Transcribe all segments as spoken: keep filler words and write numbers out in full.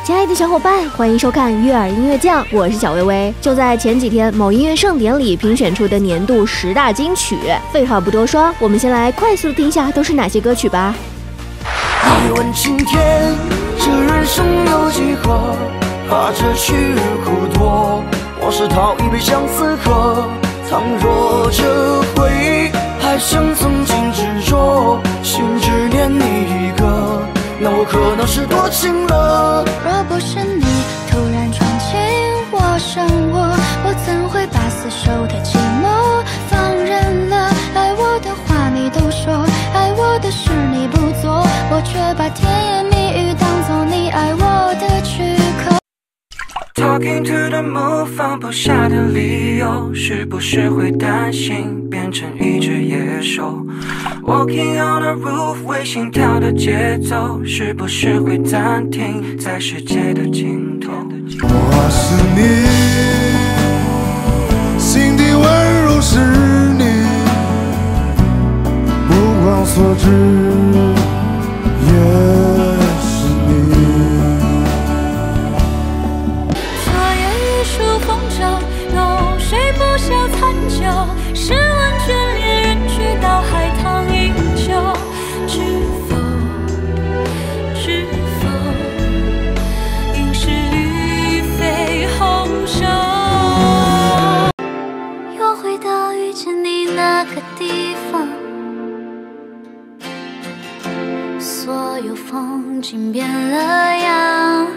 亲爱的小伙伴，欢迎收看悦耳音乐酱，我是小薇薇。就在前几天，某音乐盛典里评选出的年度十大金曲。废话不多说，我们先来快速听下都是哪些歌曲吧。 一问青天，这人生有几何？怕这去日苦多，往事讨一杯相思喝。倘若这回忆还像曾经执着，心只念你一个，那我可能是多情了。 若不是你突然闯进我生活，我怎会把厮守的寂寞放任了？爱我的话你都说，爱我的事你不做，我却把甜言蜜语当作你爱我的躯壳。 Talking to the moon， 放不下的理由，是不是会担心变成一只野兽 ？Walking on the roof， 为心跳的节奏，是不是会暂停在世界的尽头？ 我是你，心底温柔是你，目光所至也。 小残酒，试问眷恋人去到海棠依旧，知否知否，应是绿肥红瘦。又回到遇见你那个地方，所有风景变了样，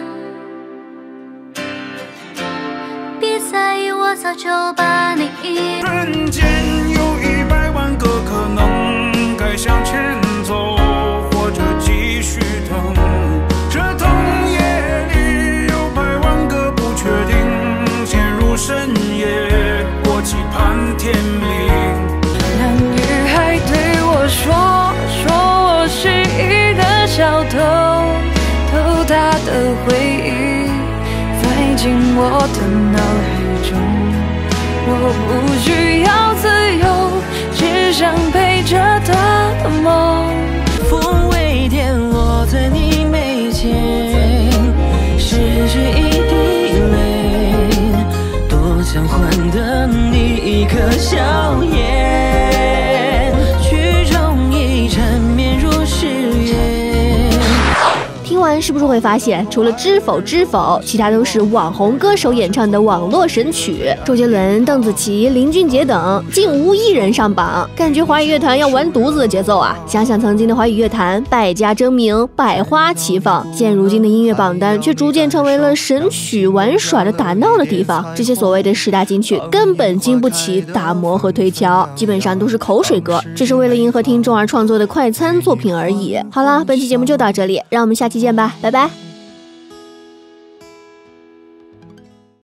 别在意，我早就把你遗忘。 人间有一百万个可能，该向前走，或者继续等。这冬夜里有百万个不确定，陷入深夜，我期盼天明。 那女孩对我说，说我是一个小偷，偷她的回忆，塞进我的脑海中。我不需要自由，只想陪着她的梦。风微电落在你眉间，失去一滴泪，多想换得你一颗笑颜，曲终一缠绵如誓言。 听完是不是会发现，除了知否知否，其他都是网红歌手演唱的网络神曲？周杰伦、邓紫棋、林俊杰等竟无一人上榜，感觉华语乐坛要完犊子的节奏啊！想想曾经的华语乐坛，百家争鸣，百花齐放，现如今的音乐榜单却逐渐成为了神曲玩耍的打闹的地方。这些所谓的十大金曲根本经不起打磨和推敲，基本上都是口水歌，只是为了迎合听众而创作的快餐作品而已。好啦，本期节目就到这里，让我们下期见吧，拜拜。